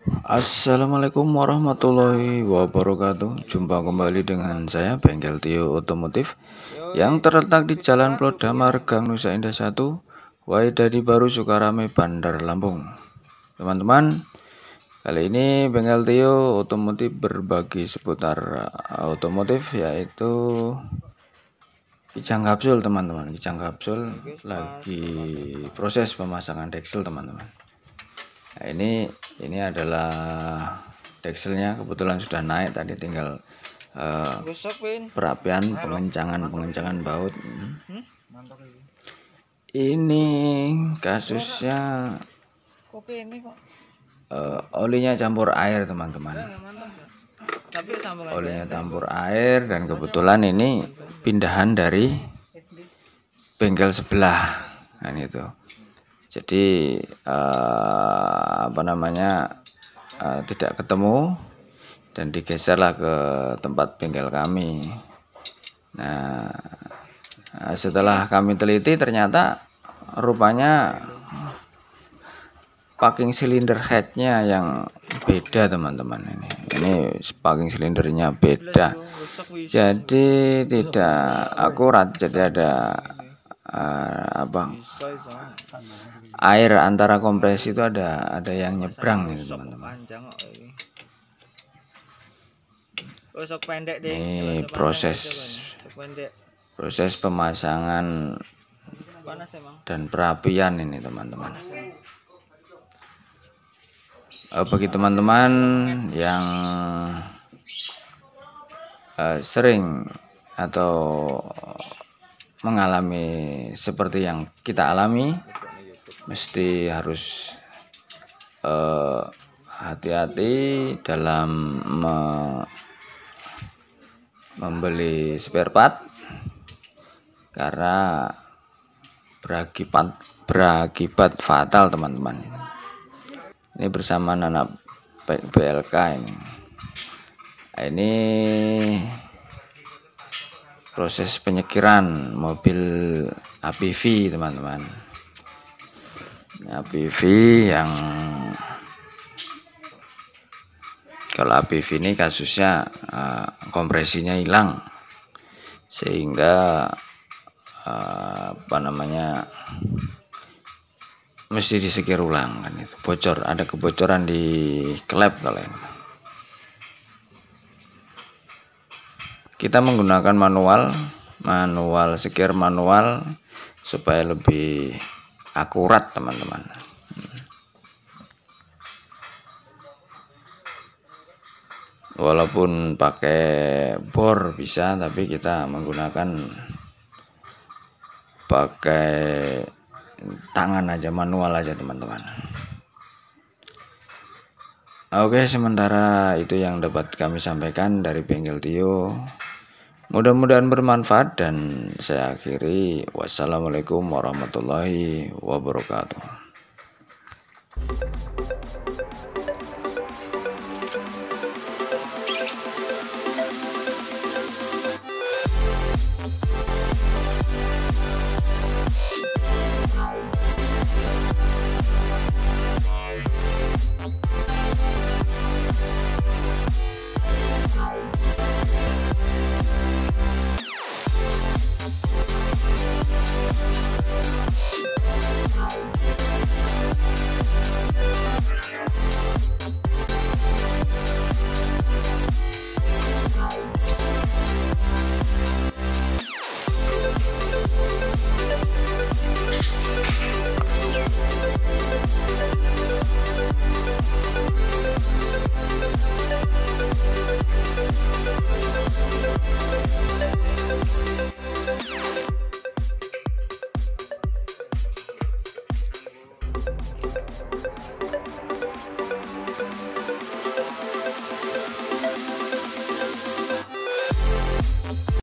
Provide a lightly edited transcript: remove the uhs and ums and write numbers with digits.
Assalamualaikum warahmatullahi wabarakatuh. Jumpa kembali dengan saya Bengkel Tio Otomotif yang terletak di Jalan Plodamar, Gang Nusa Indah 1, Waidadi Baru, Sukarame, Bandar Lampung. Teman-teman, kali ini Bengkel Tio Otomotif berbagi seputar otomotif, yaitu kijang kapsul. Teman-teman, kijang kapsul lagi proses pemasangan deksel, teman-teman. Nah, ini adalah dekselnya, kebetulan sudah naik, tadi tinggal perapian pengencangan baut. Ini kasusnya olinya campur air, teman-teman. Olinya campur air, dan kebetulan ini pindahan dari bengkel sebelah, kan itu. Jadi tidak ketemu dan digeserlah ke tempat bengkel kami. Nah, setelah kami teliti, ternyata rupanya packing silinder headnya yang beda, teman-teman. Ini packing silindernya beda, jadi tidak akurat. Jadi ada air antara kompresi itu ada yang nyebrang, gitu, teman-teman. Ini proses pemasangan dan perapian ini, teman-teman. Bagi teman-teman yang sering atau mengalami seperti yang kita alami, mesti harus hati-hati dalam membeli spare part, karena berakibat fatal, teman-teman. Ini bersama anak BLK ini. Ini proses penyekiran mobil APV, teman-teman. APV yang kalau APV ini kasusnya kompresinya hilang, sehingga mesti disekir ulang, kan itu. Bocor, ada kebocoran di klep kalau ini. Kita menggunakan manual sekir manual supaya lebih akurat, teman-teman. Walaupun pakai bor bisa, tapi kita menggunakan pakai tangan aja, manual aja, teman-teman. Oke, sementara itu yang dapat kami sampaikan dari Bengkel Tio. Mudah-mudahan bermanfaat, dan saya akhiri. Wassalamualaikum warahmatullahi wabarakatuh.